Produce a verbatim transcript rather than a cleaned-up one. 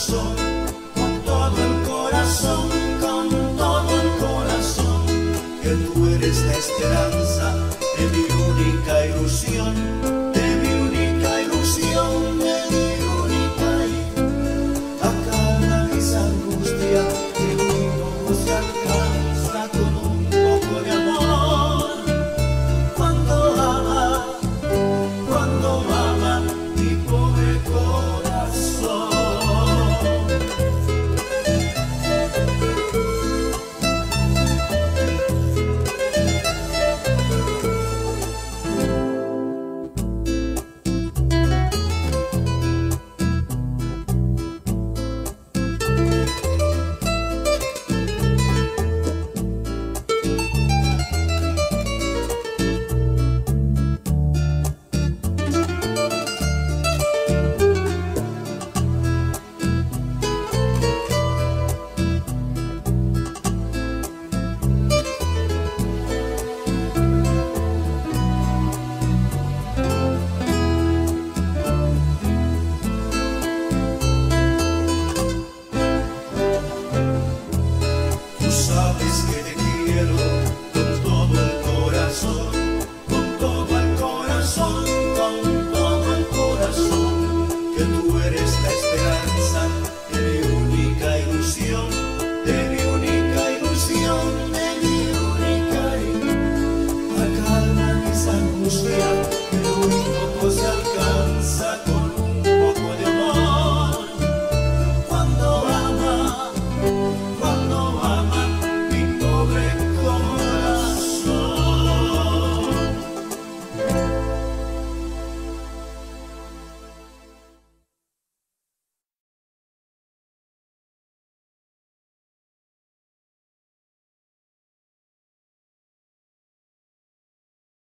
corazón, con todo el corazón, con todo el corazón, que tú eres la esperanza de mi única ilusión, de mi única ilusión, de mi única ilusión. Acalma esa angustia que mi ojo se alcanza con un poco de amor. Cuando ama, cuando ama mi pobre corazón. Sabes que te quiero con todo el corazón, con todo el corazón, con todo el corazón, que tú eres la esperanza de mi única ilusión.